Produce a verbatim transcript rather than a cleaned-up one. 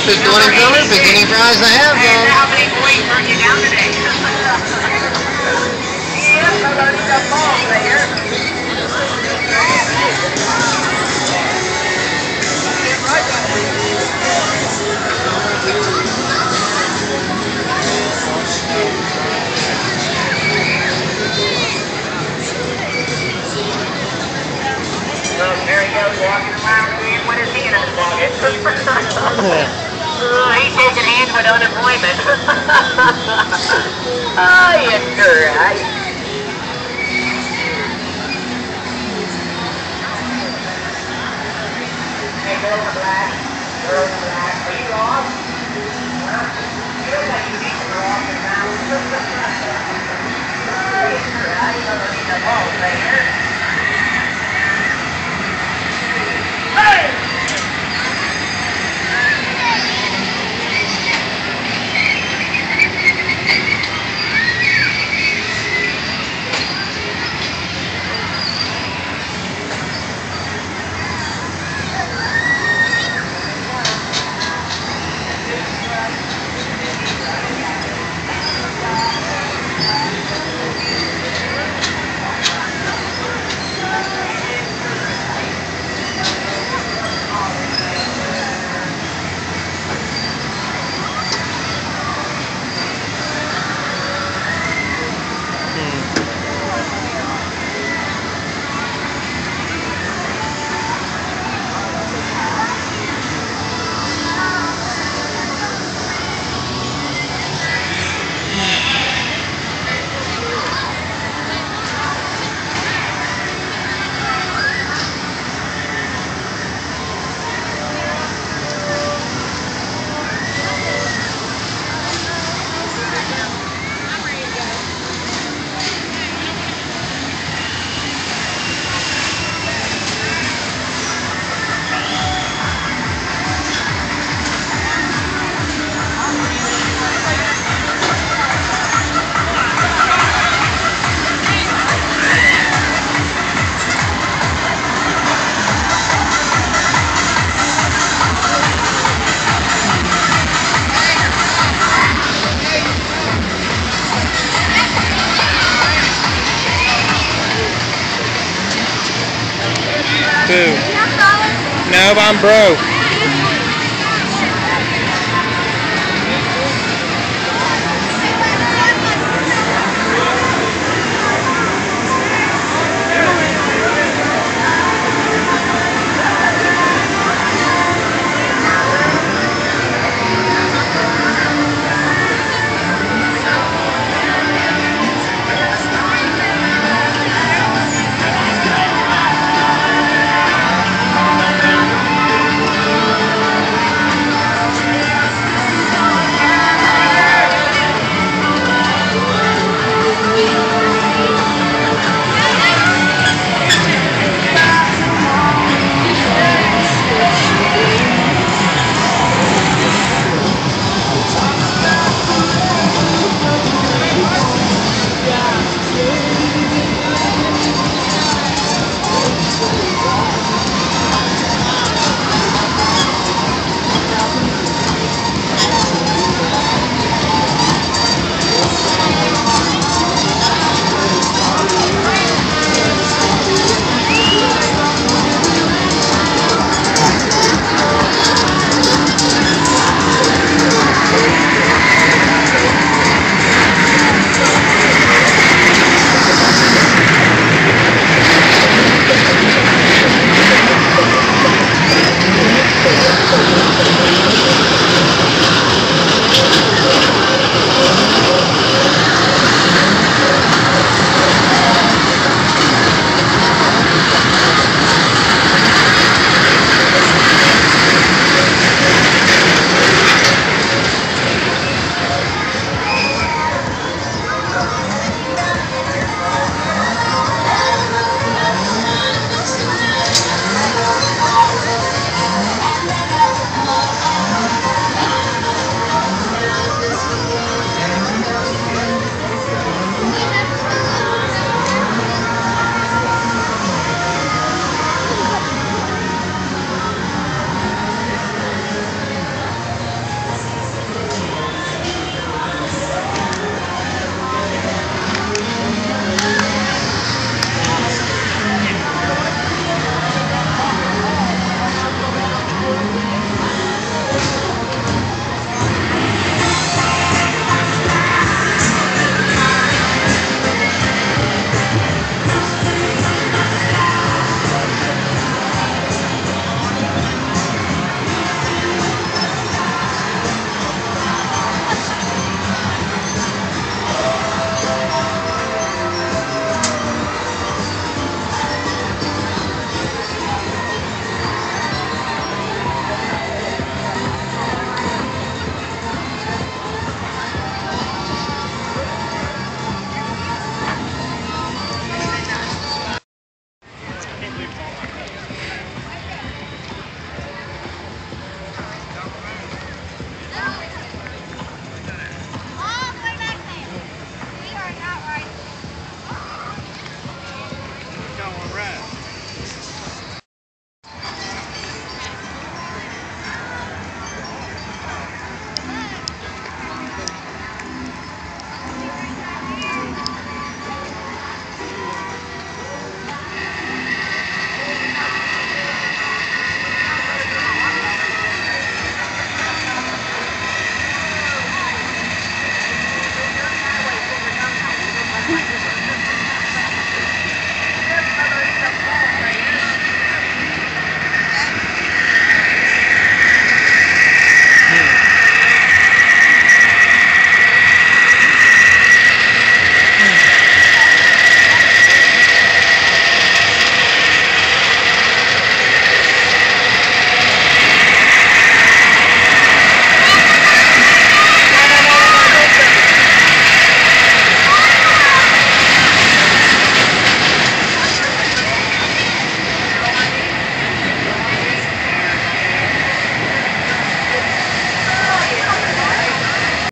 fifty-one in color, beginning prize I have, guys. How many points brought you down today? Yes, I'm going to need a ball there. Well, there he goes walking around again with his hand in his pocket. Oh, he's taking hands with unemployment. Oh, yes, sir. I... Hey, girl in the black. Girl in the black. Are you lost? Huh? You look like you need to go off your mouth. Oh, yes, sir. I love to need the ball player. Hey! Who? No, I'm broke.